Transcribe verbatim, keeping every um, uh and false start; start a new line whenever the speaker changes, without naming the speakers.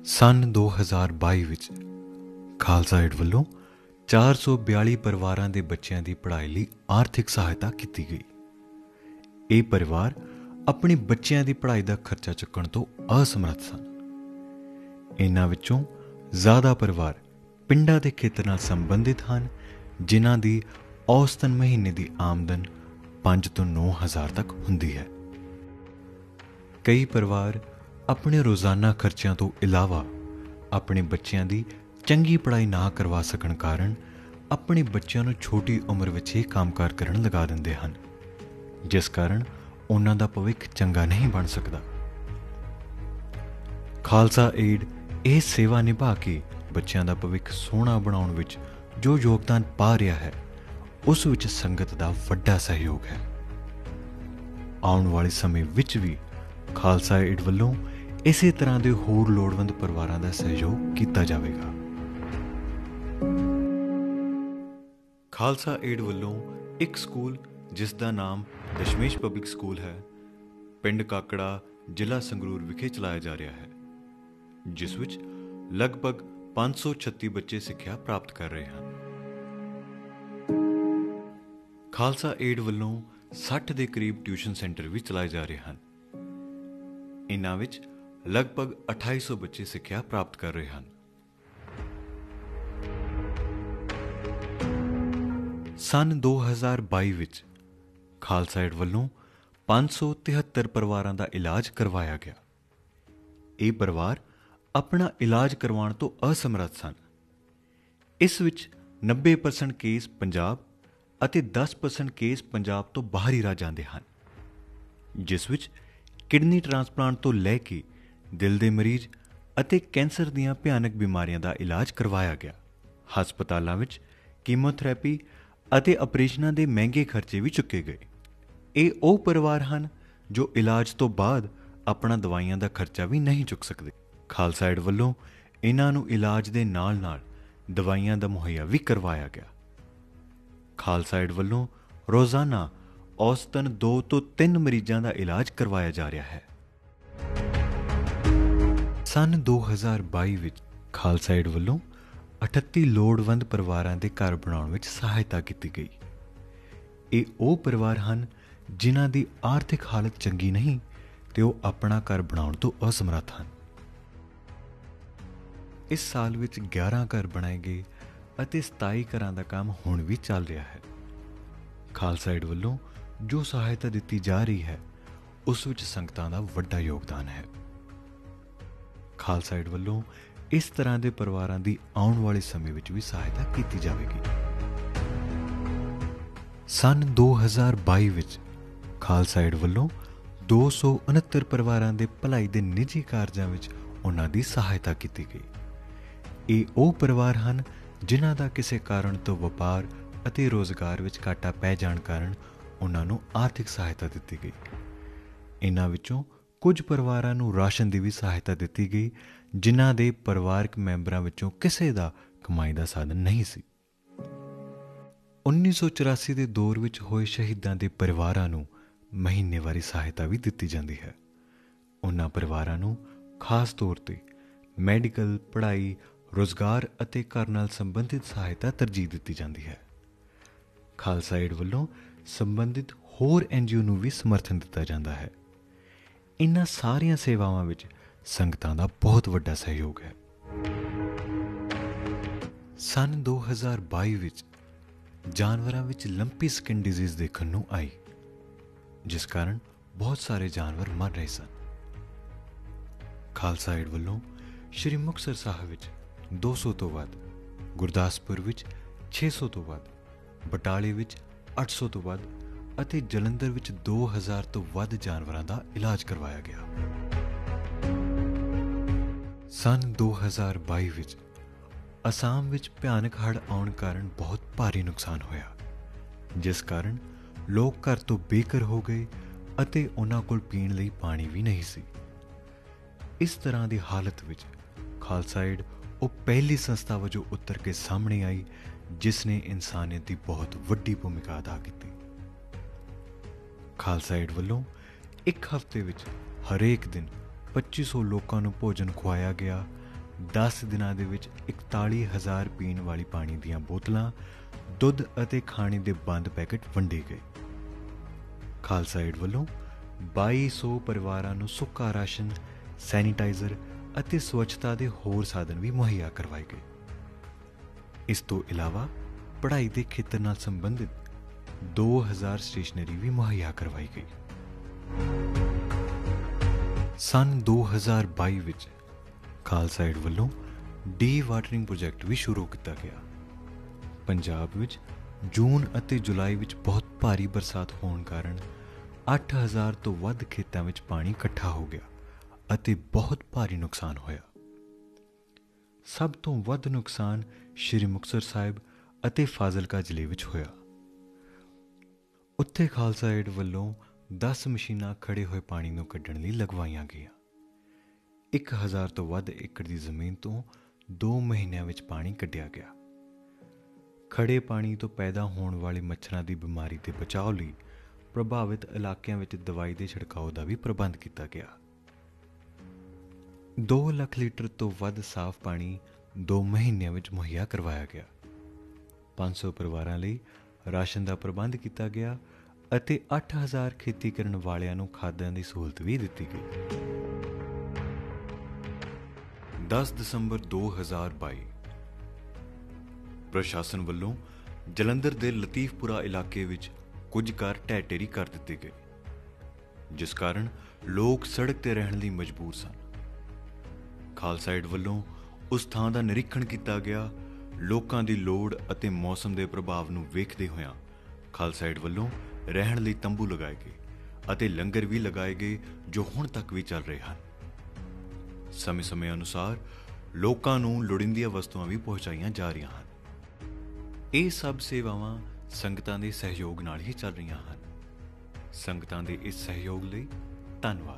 सन दो हज़ार बाई ਵਿੱਚ ਖਾਲਸਾ ਏਡ ਵੱਲੋਂ ਚਾਰ ਸੌ ਬਿਆਲੀ ਪਰਿਵਾਰਾਂ ਦੇ ਬੱਚਿਆਂ ਦੀ ਪੜ੍ਹਾਈ ਲਈ ਆਰਥਿਕ ਸਹਾਇਤਾ ਕੀਤੀ ਗਈ। ਇਹ ਪਰਿਵਾਰ ਆਪਣੀ ਬੱਚਿਆਂ ਦੀ ਪੜ੍ਹਾਈ ਦਾ ਖਰਚਾ ਚੁੱਕਣ ਤੋਂ ਅਸਮਰੱਥ ਸਨ। ਇਹਨਾਂ ਵਿੱਚੋਂ ਜ਼ਿਆਦਾ ਪਰਿਵਾਰ ਪਿੰਡਾਂ ਦੇ ਖੇਤਰ ਨਾਲ ਸੰਬੰਧਿਤ ਹਨ, ਜਿਨ੍ਹਾਂ ਦੀ ਔਸਤਨ ਮਹੀਨੇ ਦੀ ਆਮਦਨ ਪੰਜ ਤੋਂ ਨੌ ਹਜ਼ਾਰ ਤੱਕ ਹੁੰਦੀ ਹੈ। ਕਈ ਪਰਿਵਾਰ ਆਪਣੇ ਰੋਜ਼ਾਨਾ ਖਰਚਿਆਂ ਤੋਂ ਇਲਾਵਾ ਆਪਣੇ ਬੱਚਿਆਂ ਦੀ ਚੰਗੀ ਪੜ੍ਹਾਈ ਨਾ ਕਰਵਾ ਸਕਣ ਕਾਰਨ ਆਪਣੇ ਬੱਚਿਆਂ ਨੂੰ ਛੋਟੀ ਉਮਰ ਵਿੱਚ ਹੀ ਕੰਮਕਾਰ ਕਰਨ ਲਗਾ ਦਿੰਦੇ ਹਨ, ਜਿਸ ਕਾਰਨ ਉਹਨਾਂ ਦਾ ਭਵਿੱਖ ਚੰਗਾ ਨਹੀਂ ਬਣ ਸਕਦਾ। ਖਾਲਸਾ ਏਡ ਇਹ ਸੇਵਾ ਨਿਭਾ ਕੇ ਬੱਚਿਆਂ ਦਾ ਭਵਿੱਖ ਸੋਹਣਾ ਬਣਾਉਣ ਵਿੱਚ ਜੋ ਯੋਗਦਾਨ ਪਾ ਰਿਹਾ ਹੈ, ਉਸ ਵਿੱਚ ਸੰਗਤ ਦਾ ਵੱਡਾ ਸਹਿਯੋਗ ਹੈ। ਆਉਣ ਵਾਲੇ ਸਮੇਂ ਵਿੱਚ ਵੀ ਖਾਲਸਾ ਏਡ ਵੱਲੋਂ ਇਸੇ ਤਰ੍ਹਾਂ ਦੇ ਹੋਰ ਲੋੜਵੰਦ ਪਰਿਵਾਰਾਂ ਦਾ ਸਹਿਯੋਗ ਕੀਤਾ ਜਾਵੇਗਾ। ਖਾਲਸਾ ਏਡ ਵੱਲੋਂ ਇੱਕ ਸਕੂਲ ਜਿਸ ਦਾ ਨਾਮ ਦਸ਼ਮੇਸ਼ ਪਬਲਿਕ ਸਕੂਲ ਹੈ, ਪਿੰਡ ਕਾਕੜਾ, ਜ਼ਿਲ੍ਹਾ ਸੰਗਰੂਰ ਵਿਖੇ ਚਲਾਇਆ ਜਾ ਰਿਹਾ ਹੈ, ਜਿਸ ਵਿੱਚ ਲਗਭਗ ਪੰਜ ਸੌ ਛੱਤੀ ਬੱਚੇ ਸਿੱਖਿਆ ਪ੍ਰਾਪਤ ਕਰ ਰਹੇ ਹਨ। ਖਾਲਸਾ ਏਡ ਵੱਲੋਂ ਸੱਠ ਦੇ ਕਰੀਬ ਟਿਊਸ਼ਨ ਸੈਂਟਰ ਵੀ ਚਲਾਏ ਜਾ ਰਹੇ ਹਨ। ਇਨ੍ਹਾਂ ਵਿੱਚ ਲਗਭਗ ਅਠਾਈ ਸੌ ਬੱਚੇ ਸਿੱਖਿਆ ਪ੍ਰਾਪਤ ਕਰ ਰਹੇ ਹਨ। ਸਨ ਦੋ ਹਜ਼ਾਰ ਬਾਈ ਵਿੱਚ ਖਾਲਸਾ ਏਡ ਵੱਲੋਂ ਪੰਜ ਸੌ ਤਿਹੱਤਰ ਪਰਿਵਾਰਾਂ ਦਾ ਇਲਾਜ ਕਰਵਾਇਆ ਗਿਆ। ਇਹ ਪਰਿਵਾਰ ਆਪਣਾ ਇਲਾਜ ਕਰਵਾਉਣ ਤੋਂ ਅਸਮਰੱਥ ਸਨ। ਇਸ ਵਿੱਚ ਨੱਬੇ ਪਰਸੈਂਟ ਕੇਸ ਪੰਜਾਬ ਅਤੇ ਦਸ ਪਰਸੈਂਟ ਕੇਸ ਪੰਜਾਬ ਤੋਂ ਬਾਹਰੀ ਰਾਜ ਜਾਂਦੇ ਹਨ, ਜਿਸ ਵਿੱਚ ਕਿਡਨੀ ਟ੍ਰਾਂਸਪਲਾਂਟ ਤੋਂ ਲੈ ਕੇ ਦਿਲ ਦੇ ਮਰੀਜ਼ ਅਤੇ ਕੈਂਸਰ ਦੀਆਂ ਭਿਆਨਕ ਬਿਮਾਰੀਆਂ ਦਾ ਇਲਾਜ ਕਰਵਾਇਆ ਗਿਆ। ਹਸਪਤਾਲਾਂ ਵਿੱਚ ਕੀਮੋਥੈਰੇਪੀ ਅਤੇ ਆਪਰੇਸ਼ਨਾਂ ਦੇ ਮਹਿੰਗੇ ਖਰਚੇ ਵੀ ਚੁੱਕੇ ਗਏ। ਇਹ ਉਹ ਪਰਿਵਾਰ ਹਨ ਜੋ ਇਲਾਜ ਤੋਂ ਬਾਅਦ ਆਪਣਾ ਦਵਾਈਆਂ ਦਾ ਖਰਚਾ ਵੀ ਨਹੀਂ ਚੁੱਕ ਸਕਦੇ। ਖਾਲਸਾ ਏਡ ਵੱਲੋਂ ਇਹਨਾਂ ਨੂੰ ਇਲਾਜ ਦੇ ਨਾਲ ਨਾਲ ਦਵਾਈਆਂ ਦਾ ਮੁਹੱਈਆ ਵੀ ਕਰਵਾਇਆ ਗਿਆ। ਖਾਲਸਾ ਏਡ ਵੱਲੋਂ ਰੋਜ਼ਾਨਾ ਔਸਤਨ ਦੋ ਤੋਂ ਤਿੰਨ ਮਰੀਜ਼ਾਂ ਦਾ ਇਲਾਜ ਕਰਵਾਇਆ ਜਾ ਰਿਹਾ ਹੈ। ਸਨ ਦੋ ਹਜ਼ਾਰ ਬਾਈ ਵਿੱਚ ਖਾਲਸਾ ਏਡ ਵੱਲੋਂ ਅਠੱਤੀ ਲੋੜਵੰਦ ਪਰਿਵਾਰਾਂ ਦੇ ਘਰ ਬਣਾਉਣ ਵਿੱਚ ਸਹਾਇਤਾ ਕੀਤੀ ਗਈ। ਇਹ ਉਹ ਪਰਿਵਾਰ ਹਨ ਜਿਨ੍ਹਾਂ ਦੀ ਆਰਥਿਕ ਹਾਲਤ ਚੰਗੀ ਨਹੀਂ ਤੇ ਉਹ ਆਪਣਾ ਘਰ ਬਣਾਉਣ ਤੋਂ ਅਸਮਰੱਥ ਹਨ। ਇਸ ਸਾਲ ਵਿੱਚ ਗਿਆਰਾਂ ਘਰ ਬਣਾਏ ਗਏ ਅਤੇ ਸਤਾਈ ਘਰਾਂ ਦਾ ਕੰਮ ਹੁਣ ਵੀ ਚੱਲ ਰਿਹਾ ਹੈ। ਖਾਲਸਾ ਏਡ ਵੱਲੋਂ ਜੋ ਸਹਾਇਤਾ ਦਿੱਤੀ ਜਾ ਰਹੀ ਹੈ, ਉਸ ਵਿੱਚ ਸੰਗਤਾਂ ਦਾ ਵੱਡਾ ਯੋਗਦਾਨ ਹੈ। ਖਾਲਸਾ ਏਡ ਵੱਲੋਂ ਇਸ ਤਰ੍ਹਾਂ ਦੇ ਪਰਿਵਾਰਾਂ ਦੀ ਆਉਣ ਵਾਲੇ ਸਮੇਂ ਵਿੱਚ ਵੀ ਸਹਾਇਤਾ ਕੀਤੀ ਜਾਵੇਗੀ। ਸਨ ਦੋ ਹਜ਼ਾਰ ਬਾਈ ਵਿੱਚ ਖਾਲਸਾ ਏਡ ਵੱਲੋਂ ਦੋ ਸੌ ਉਨੱਤਰ ਪਰਿਵਾਰਾਂ ਦੇ ਭਲਾਈ ਦੇ ਨਿੱਜੀ ਕਾਰਜਾਂ ਵਿੱਚ ਉਹਨਾਂ ਦੀ ਸਹਾਇਤਾ ਕੀਤੀ ਗਈ। ਇਹ ਉਹ ਪਰਿਵਾਰ ਹਨ ਜਿਨ੍ਹਾਂ ਦਾ ਕਿਸੇ ਕਾਰਨ ਤੋਂ ਵਪਾਰ ਅਤੇ ਰੋਜ਼ਗਾਰ ਵਿੱਚ ਘਾਟਾ ਪੈ ਜਾਣ ਕਾਰਨ ਉਹਨਾਂ ਨੂੰ ਆਰਥਿਕ ਸਹਾਇਤਾ ਦਿੱਤੀ ਗਈ। ਇਹਨਾਂ ਵਿੱਚੋਂ ਕੁਝ ਪਰਿਵਾਰਾਂ ਨੂੰ ਰਾਸ਼ਨ ਦੀ ਵੀ ਸਹਾਇਤਾ ਦਿੱਤੀ ਗਈ, ਜਿਨ੍ਹਾਂ ਦੇ ਪਰਿਵਾਰਕ ਮੈਂਬਰਾਂ ਵਿੱਚੋਂ ਕਿਸੇ ਦਾ ਕਮਾਈ ਦਾ ਸਾਧਨ ਨਹੀਂ ਸੀ। ਉੱਨੀ ਸੌ ਚੁਰਾਸੀ ਦੇ ਦੌਰ ਵਿੱਚ ਹੋਏ ਸ਼ਹੀਦਾਂ ਦੇ ਪਰਿਵਾਰਾਂ ਨੂੰ ਮਹੀਨੇਵਾਰੀ ਸਹਾਇਤਾ ਵੀ ਦਿੱਤੀ ਜਾਂਦੀ ਹੈ। ਉਹਨਾਂ ਪਰਿਵਾਰਾਂ ਨੂੰ ਖਾਸ ਤੌਰ 'ਤੇ ਮੈਡੀਕਲ, ਪੜ੍ਹਾਈ, ਰੁਜ਼ਗਾਰ ਅਤੇ ਘਰ ਨਾਲ ਸੰਬੰਧਿਤ ਸਹਾਇਤਾ ਤਰਜੀਹ ਦਿੱਤੀ ਜਾਂਦੀ ਹੈ। ਖਾਲਸਾ ਏਡ ਵੱਲੋਂ ਸੰਬੰਧਿਤ ਹੋਰ ਐਨ ਜੀ ਓ ਨੂੰ ਵੀ ਸਮਰਥਨ ਦਿੱਤਾ ਜਾਂਦਾ ਹੈ। ਇਨ੍ਹਾਂ ਸਾਰੀਆਂ ਸੇਵਾਵਾਂ ਵਿੱਚ ਸੰਗਤਾਂ ਦਾ ਬਹੁਤ ਵੱਡਾ ਸਹਿਯੋਗ ਹੈ। ਸਨ ਦੋ ਹਜ਼ਾਰ ਬਾਈ ਵਿੱਚ ਜਾਨਵਰਾਂ ਵਿੱਚ ਲੰਪੀ ਸਕਿਨ ਡਿਜ਼ੀਜ਼ ਦੇਖਣ ਨੂੰ ਆਈ, ਜਿਸ ਕਾਰਨ ਬਹੁਤ ਸਾਰੇ ਜਾਨਵਰ ਮਰ ਰਹੇ ਸਨ। ਖਾਲਸਾ ਏਡ ਵੱਲੋਂ ਸ਼੍ਰੀ ਮੁਕਤਸਰ ਸਾਹਿਬ ਵਿੱਚ ਦੋ ਸੌ ਤੋਂ ਵੱਧ, ਗੁਰਦਾਸਪੁਰ ਵਿੱਚ ਛੇ ਸੌ ਤੋਂ ਵੱਧ, ਬਟਾਲੇ ਵਿੱਚ ਅੱਠ ਸੌ ਤੋਂ ਵੱਧ ਅਤੇ ਜਲੰਧਰ ਵਿੱਚ ਦੋ ਹਜ਼ਾਰ ਤੋਂ ਵੱਧ ਜਾਨਵਰਾਂ ਦਾ ਇਲਾਜ ਕਰਵਾਇਆ ਗਿਆ। ਸਨ ਦੋ ਹਜ਼ਾਰ ਬਾਈ ਵਿੱਚ ਅਸਾਮ ਵਿੱਚ ਭਿਆਨਕ ਹੜ੍ਹ ਆਉਣ ਕਾਰਨ ਬਹੁਤ ਭਾਰੀ ਨੁਕਸਾਨ ਹੋਇਆ, ਜਿਸ ਕਾਰਨ ਲੋਕ ਘਰ ਤੋਂ ਬੇਘਰ ਹੋ ਗਏ ਅਤੇ ਉਹਨਾਂ ਕੋਲ ਪੀਣ ਲਈ ਪਾਣੀ ਵੀ ਨਹੀਂ ਸੀ। ਇਸ ਤਰ੍ਹਾਂ ਦੀ ਹਾਲਤ ਵਿੱਚ ਖਾਲਸਾ ਏਡ ਉਹ ਪਹਿਲੀ ਸੰਸਥਾ ਵਜੋਂ ਉੱਤਰ ਕੇ ਸਾਹਮਣੇ ਆਈ, ਜਿਸ ਨੇ ਇਨਸਾਨੀਅਤ ਦੀ ਬਹੁਤ ਵੱਡੀ ਭੂਮਿਕਾ ਅਦਾ ਕੀਤੀ। ਖਾਲਸਾ ਏਡ ਵੱਲੋਂ ਇੱਕ ਹਫ਼ਤੇ ਵਿੱਚ ਹਰੇਕ ਦਿਨ ਪੱਚੀ ਸੌ ਲੋਕਾਂ ਨੂੰ ਭੋਜਨ ਖੁਆਇਆ ਗਿਆ ਦਸ ਦਿਨਾਂ ਦੇ ਵਿੱਚ ਇਕਤਾਲੀ ਹਜ਼ਾਰ ਪੀਣ ਵਾਲੀ ਪਾਣੀ ਦੀਆਂ ਬੋਤਲਾਂ, ਦੁੱਧ ਅਤੇ ਖਾਣੇ ਦੇ ਬੰਦ ਪੈਕੇਟ ਵੰਡੇ ਗਏ। ਖਾਲਸਾ ਏਡ ਵੱਲੋਂ ਬਾਈ ਸੌ ਪਰਿਵਾਰਾਂ ਨੂੰ ਸੁੱਕਾ ਰਾਸ਼ਨ, ਸੈਨੀਟਾਈਜ਼ਰ ਅਤੇ ਸਵੱਛਤਾ ਦੇ ਹੋਰ ਸਾਧਨ ਵੀ ਮੁਹੱਈਆ ਕਰਵਾਏ ਗਏ। ਇਸ ਤੋਂ ਇਲਾਵਾ ਪੜ੍ਹਾਈ ਦੇ ਖੇਤਰ ਨਾਲ ਸੰਬੰਧਿਤ ਦੋ ਹਜ਼ਾਰ ਸਟੇਸ਼ਨਰੀ ਵੀ ਮੁਹੱਈਆ ਕਰਵਾਈ ਗਈ। ਸੰਨ ਦੋ ਹਜ਼ਾਰ ਬਾਈ ਵਿੱਚ ਖਾਲਸਾ ਏਡ ਵੱਲੋਂ ਡੀ ਵਾਟਰਿੰਗ ਪ੍ਰੋਜੈਕਟ ਵੀ ਸ਼ੁਰੂ ਕੀਤਾ ਗਿਆ। ਪੰਜਾਬ ਵਿੱਚ ਜੂਨ ਅਤੇ ਜੁਲਾਈ ਵਿੱਚ ਬਹੁਤ ਭਾਰੀ ਬਰਸਾਤ ਹੋਣ ਕਾਰਨ ਅੱਠ ਹਜ਼ਾਰ ਤੋਂ ਵੱਧ ਖੇਤਾਂ ਵਿੱਚ ਪਾਣੀ ਇਕੱਠਾ ਹੋ ਗਿਆ ਅਤੇ ਬਹੁਤ ਭਾਰੀ ਨੁਕਸਾਨ ਹੋਇਆ। ਸਭ ਤੋਂ ਵੱਧ ਨੁਕਸਾਨ ਸ਼੍ਰੀ ਮੁਕਤਸਰ ਸਾਹਿਬ ਅਤੇ ਫਾਜ਼ਿਲਕਾ ਜ਼ਿਲ੍ਹੇ ਵਿੱਚ ਹੋਇਆ। ਉੱਥੇ ਖਾਲਸਾ ਏਡ ਵੱਲੋਂ ਦਸ ਮਸ਼ੀਨਾਂ ਖੜੇ ਹੋਏ ਪਾਣੀ ਨੂੰ ਕੱਢਣ ਲਈ ਲਗਵਾਈਆਂ ਗਈਆਂ। ਇੱਕ ਹਜ਼ਾਰ ਤੋਂ ਵੱਧ ਏਕੜ ਦੀ ਜ਼ਮੀਨ ਤੋਂ ਦੋ ਮਹੀਨਿਆਂ ਵਿੱਚ ਪਾਣੀ ਕੱਢਿਆ ਗਿਆ। ਖੜੇ ਪਾਣੀ ਤੋਂ ਪੈਦਾ ਹੋਣ ਵਾਲੇ ਮੱਛਰਾਂ ਦੀ ਬਿਮਾਰੀ ਦੇ ਬਚਾਅ ਲਈ ਪ੍ਰਭਾਵਿਤ ਇਲਾਕਿਆਂ ਵਿੱਚ ਦਵਾਈ ਦੇ ਛਿੜਕਾਓ ਦਾ ਵੀ ਪ੍ਰਬੰਧ ਕੀਤਾ ਗਿਆ। ਦੋ ਲੱਖ ਲੀਟਰ ਤੋਂ ਵੱਧ ਸਾਫ਼ ਪਾਣੀ ਦੋ ਮਹੀਨਿਆਂ ਵਿੱਚ ਮੁਹੱਈਆ ਕਰਵਾਇਆ ਗਿਆ। ਪੰਜ ਸੌ ਪਰਿਵਾਰਾਂ ਲਈ ਰਾਸ਼ਨ ਦਾ ਪ੍ਰਬੰਧ ਕੀਤਾ ਗਿਆ ਅਤੇ ਅੱਠ ਹਜ਼ਾਰ ਖੇਤੀ ਕਰਨ ਵਾਲਿਆਂ ਨੂੰ ਖਾਦਾਂ ਦੀ ਸਹੂਲਤ ਵੀ ਦਿੱਤੀ ਗਈ। ਦਸ ਦਸੰਬਰ ਦੋ ਹਜ਼ਾਰ ਬਾਈ ਪ੍ਰਸ਼ਾਸਨ ਵੱਲੋਂ ਜਲੰਧਰ ਦੇ ਲਤੀਫਪੁਰਾ ਇਲਾਕੇ ਵਿੱਚ ਕੁਝ ਘਰ ਢਹਿ ਢੇਰੀ ਕਰ ਦਿੱਤੇ ਗਏ, ਜਿਸ ਕਾਰਨ ਲੋਕ ਸੜਕ ਤੇ ਰਹਿਣ ਲਈ ਮਜਬੂਰ ਸਨ। ਖਾਲਸਾ ਏਡ ਵੱਲੋਂ ਉਸ ਥਾਂ ਦਾ ਨਿਰੀਖਣ ਕੀਤਾ ਗਿਆ। ਲੋਕਾਂ ਦੀ ਲੋੜ ਅਤੇ ਮੌਸਮ ਦੇ ਪ੍ਰਭਾਵ ਨੂੰ ਵੇਖਦੇ ਹੋਇਆਂ ਖਾਲਸਾ ਏਡ ਵੱਲੋਂ ਰਹਿਣ ਲਈ ਤੰਬੂ ਲਗਾਏ ਗਏ ਅਤੇ ਲੰਗਰ ਵੀ ਲਗਾਏ ਗਏ, ਜੋ ਹੁਣ ਤੱਕ ਵੀ ਚੱਲ ਰਹੇ ਹਨ। ਸਮੇਂ-ਸਮੇਂ ਅਨੁਸਾਰ ਲੋਕਾਂ ਨੂੰ ਲੋੜੀਂਦੀਆਂ ਵਸਤੂਆਂ ਵੀ ਪਹੁੰਚਾਈਆਂ ਜਾ ਰਹੀਆਂ ਹਨ। ਇਹ ਸਭ ਸੇਵਾਵਾਂ ਸੰਗਤਾਂ ਦੇ ਸਹਿਯੋਗ ਨਾਲ ਹੀ ਚੱਲ ਰਹੀਆਂ ਹਨ। ਸੰਗਤਾਂ ਦੇ ਇਸ ਸਹਿਯੋਗ ਲਈ ਧੰਨਵਾਦ।